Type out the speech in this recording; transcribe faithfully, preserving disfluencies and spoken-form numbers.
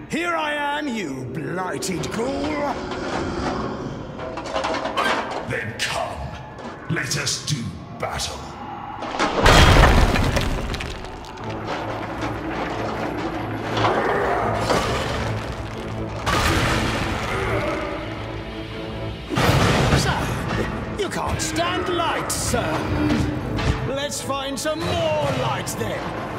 Here I am, you blighted ghoul! Then come, let us do battle. So, you can't stand light, sir. Let's find some more light then.